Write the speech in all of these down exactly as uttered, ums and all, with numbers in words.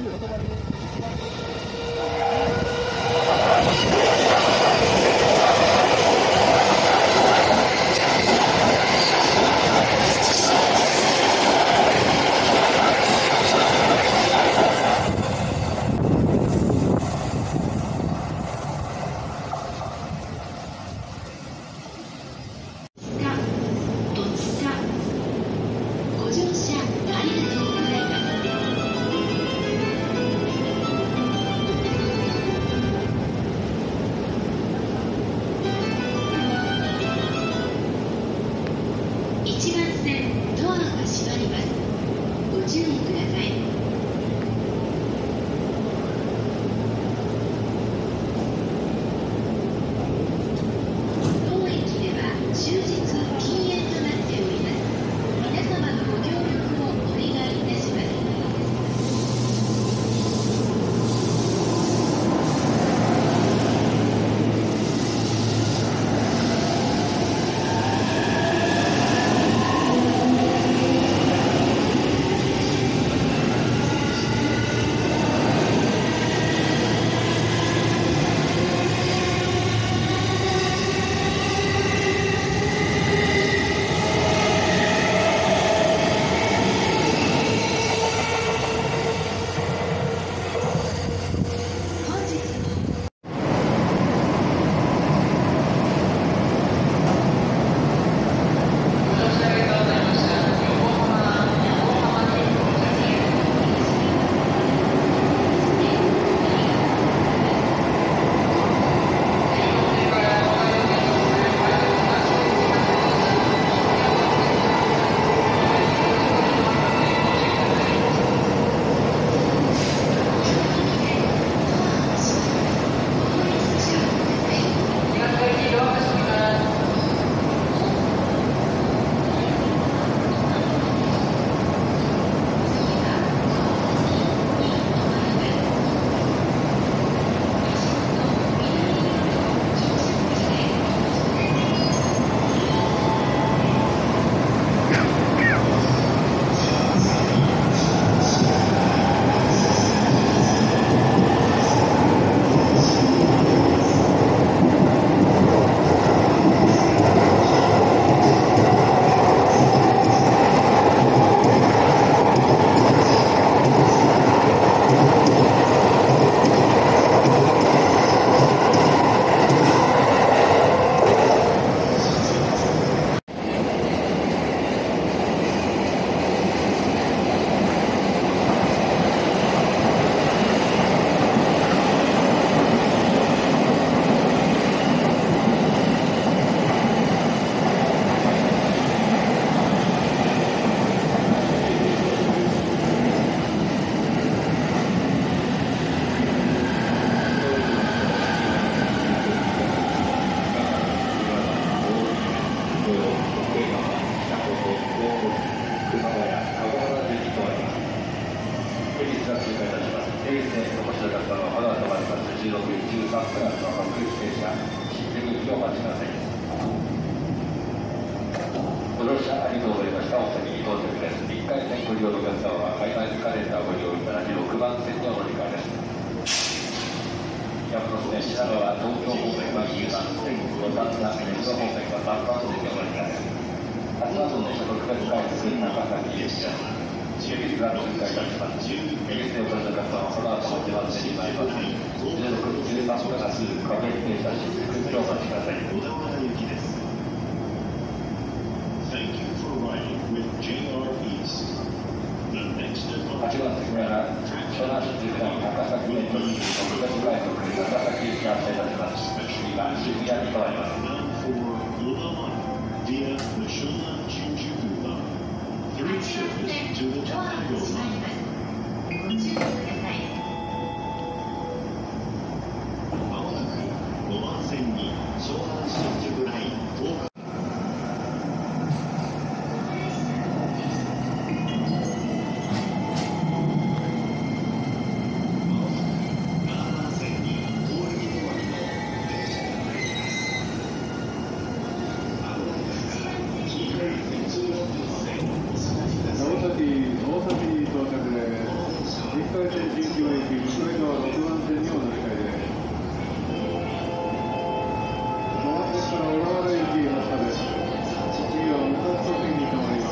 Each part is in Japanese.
ご乗車ありがとうございました。お先に到着です。いっかい線ご利用のお客様は海外カレンダーをご利用いただきろくばん線でお乗り換えです。山手線品川東京方面はにばん線、五反田目黒方面はさんばん線でお乗り換えです。明日の電車特別快速長崎駅です。終日が通過いたします。恵比寿でお越しのお客様はこの後もじゅうはちじに参ります。じゅうろく、じゅうさんがつ各駅停車新宿口をお待ちください。はちばん次は湘南新宿間高崎メトロ特別快速長崎行きが発車いたします。次は渋谷に変わります。 Three shifts to the Tokyo line. ご注意ください。まもなくごばん線に湘南新宿ライン東海長崎、長崎と行駅西目川ろくばん線にお乗り換えです。小松駅から小田原駅へ発車です。次は向かった線に停まります。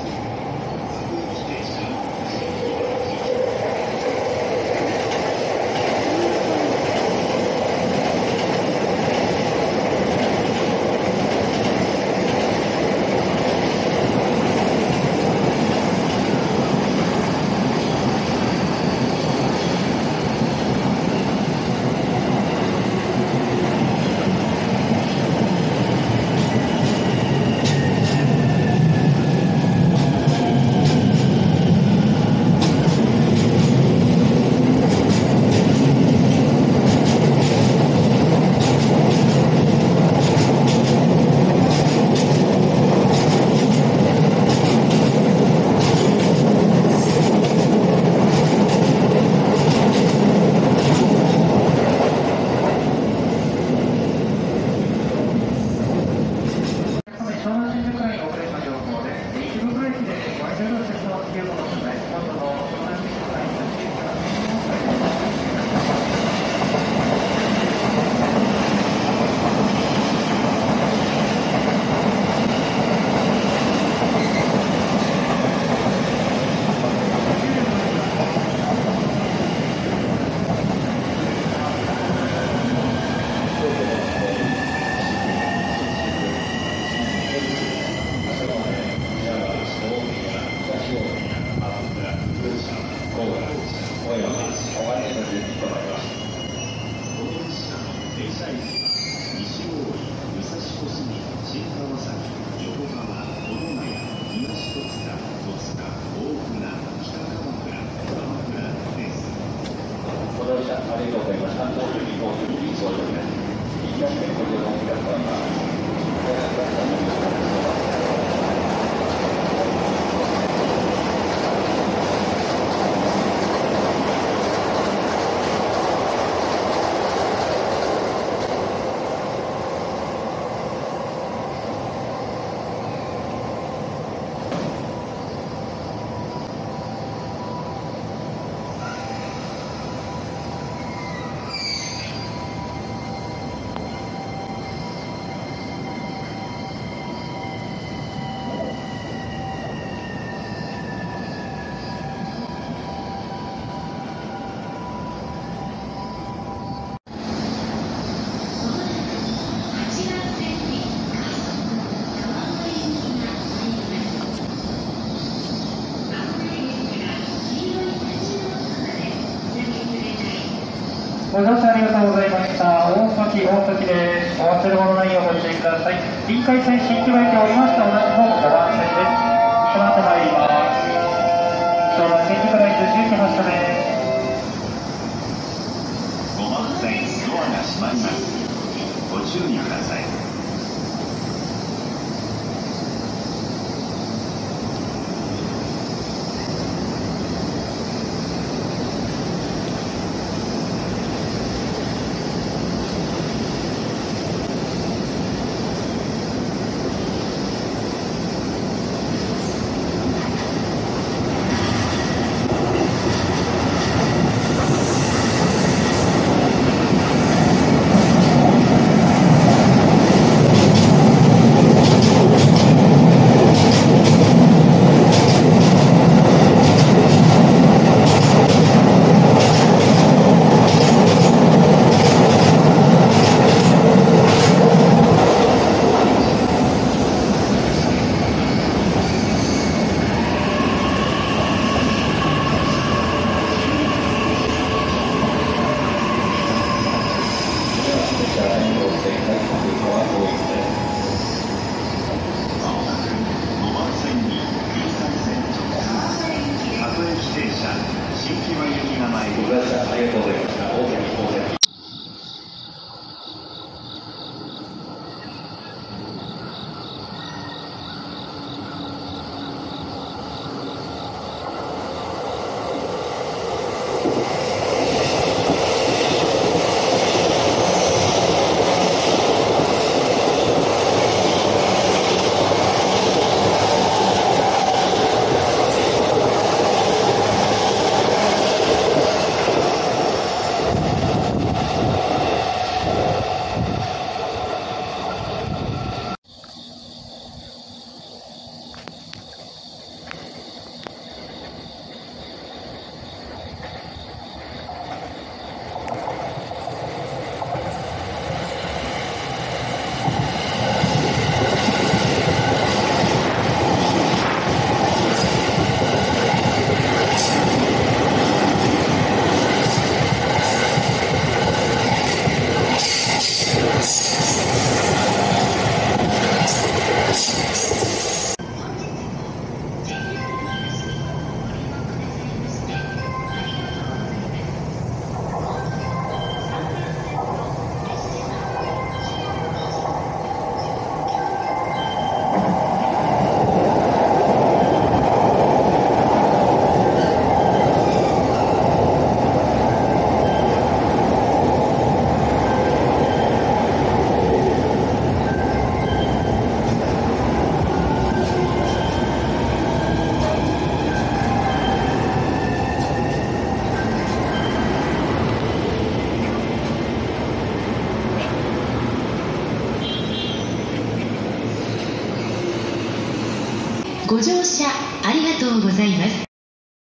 ご乗車ありがとうございました。大崎、大崎です。お忘れ物ないようご注意ください。臨海線新木場駅を降りました同じ方ごばん線です。この後参ります。湘南新宿ラインじゅうき発車です。 ごばん線ドアが閉まります。ご注意ください。 ご乗車ありがとうございます。